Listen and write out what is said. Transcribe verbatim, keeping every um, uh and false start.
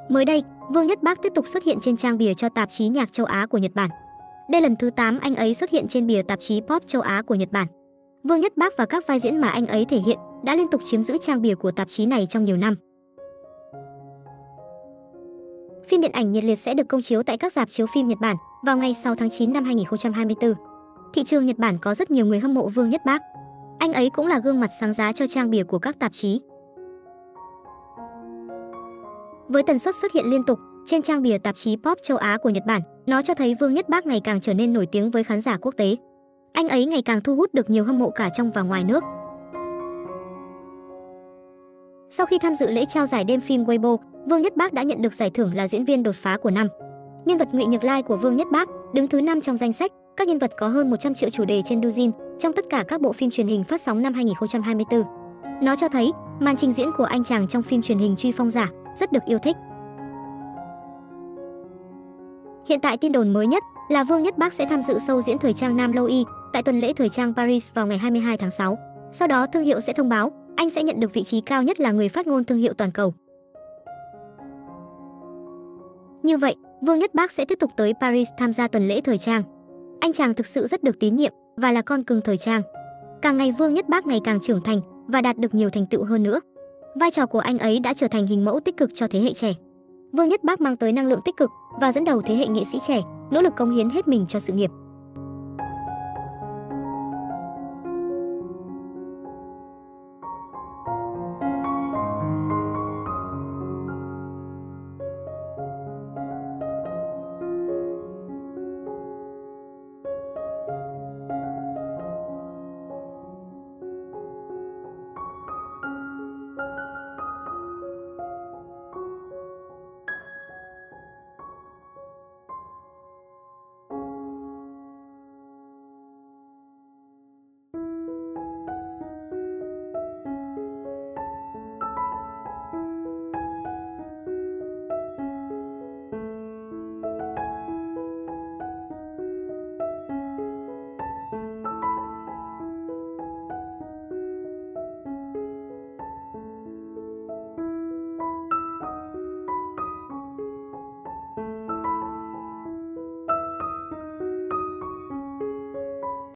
Mới đây, Vương Nhất Bác tiếp tục xuất hiện trên trang bìa cho tạp chí nhạc châu Á của Nhật Bản. Đây lần thứ tám anh ấy xuất hiện trên bìa tạp chí Pop châu Á của Nhật Bản. Vương Nhất Bác và các vai diễn mà anh ấy thể hiện đã liên tục chiếm giữ trang bìa của tạp chí này trong nhiều năm. Phim điện ảnh Nhiệt Liệt sẽ được công chiếu tại các rạp chiếu phim Nhật Bản vào ngày sáu tháng chín năm hai nghìn không trăm hai mươi tư. Thị trường Nhật Bản có rất nhiều người hâm mộ Vương Nhất Bác. Anh ấy cũng là gương mặt sáng giá cho trang bìa của các tạp chí. Với tần suất xuất hiện liên tục trên trang bìa tạp chí Pop châu Á của Nhật Bản, nó cho thấy Vương Nhất Bác ngày càng trở nên nổi tiếng với khán giả quốc tế. Anh ấy ngày càng thu hút được nhiều hâm mộ cả trong và ngoài nước. Sau khi tham dự lễ trao giải đêm phim Weibo, Vương Nhất Bác đã nhận được giải thưởng là diễn viên đột phá của năm. Nhân vật Ngụy Nhược Lai của Vương Nhất Bác đứng thứ năm trong danh sách các nhân vật có hơn một trăm triệu chủ đề trên Douyin trong tất cả các bộ phim truyền hình phát sóng năm hai nghìn không trăm hai mươi tư. Nó cho thấy màn trình diễn của anh chàng trong phim truyền hình Truy Phong Giả rất được yêu thích. Hiện tại tin đồn mới nhất là Vương Nhất Bác sẽ tham dự show diễn thời trang Nam Lâu Y tại tuần lễ thời trang Paris vào ngày hai mươi hai tháng sáu. Sau đó thương hiệu sẽ thông báo anh sẽ nhận được vị trí cao nhất là người phát ngôn thương hiệu toàn cầu. Như vậy, Vương Nhất Bác sẽ tiếp tục tới Paris tham gia tuần lễ thời trang. Anh chàng thực sự rất được tín nhiệm và là con cưng thời trang. Càng ngày Vương Nhất Bác ngày càng trưởng thành và đạt được nhiều thành tựu hơn nữa. Vai trò của anh ấy đã trở thành hình mẫu tích cực cho thế hệ trẻ. Vương Nhất Bác mang tới năng lượng tích cực và dẫn đầu thế hệ nghệ sĩ trẻ, nỗ lực cống hiến hết mình cho sự nghiệp.